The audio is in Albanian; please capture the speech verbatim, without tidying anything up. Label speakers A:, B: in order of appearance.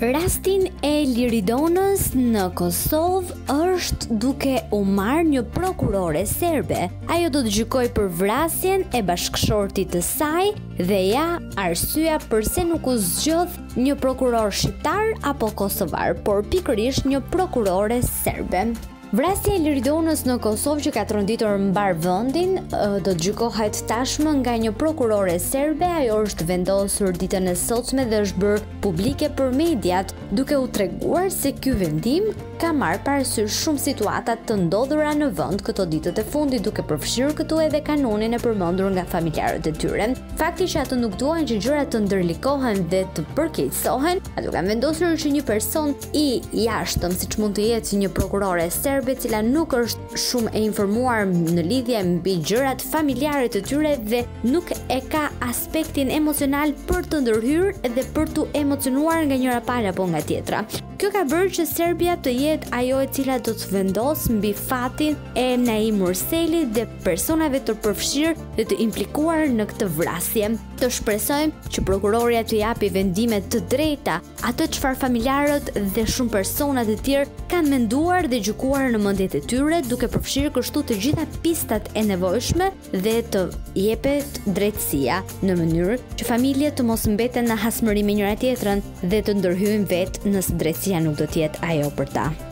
A: Rastin e Liridonës në Kosovë është duke u marrë një prokurore serbe. Ajo do të gjykojë për vrasjen e bashkëshortit të saj dhe ja arsyeja pse nuk u zgjodh një prokuror shqiptar apo kosovar, por pikërisht një prokurore serbe. Vrasja e Liridonës në Kosovë që ka tronditur mbar vendin do të gjykohet tashmë nga një prokurore serbe. Ajo është vendosur ditën e sotme dhe është bërë publike për mediat, duke u treguar se ky vendim ka marrë parasysh shumë situata të ndodhura në vend këto ditët e fundit, duke përfshirë këtu edhe kanonin e përmendur nga familjarët e tyre. Fakti që ato nuk duan që gjërat të ndërlikohen dhe të përkeqësohen, ato kanë vendosur që një person i jashtëm, siç mund të jetë një prokurore serbe, e cila nuk është shumë e informuar në lidhje mbi gjërat familjare të tyre dhe nuk e ka aspektin emocional për të ndërhyrë dhe për të emocionuar nga njëra palë apo nga tjetra. Kjo ka bërë që Serbia të jetë ajo e cila do të vendos mbi fatin e Naim Murselit dhe personave të përfshirë dhe të implikuar në këtë vrasje. Të shpresojmë që prokuroria të japi vendime të drejta, atë çfarë familjarët dhe shumë persona të tjerë kanë menduar dhe gjykuar në mendjet e tyre, duke përfshirë kështu të gjitha pistat e nevojshme dhe të jepet drejtësia në mënyrë që familjet të mos mbeten në hasmëri me njëra tjetrën dhe të ndërhyjnë vetë nëse drejtësia nuk do të jetë ajo për ta.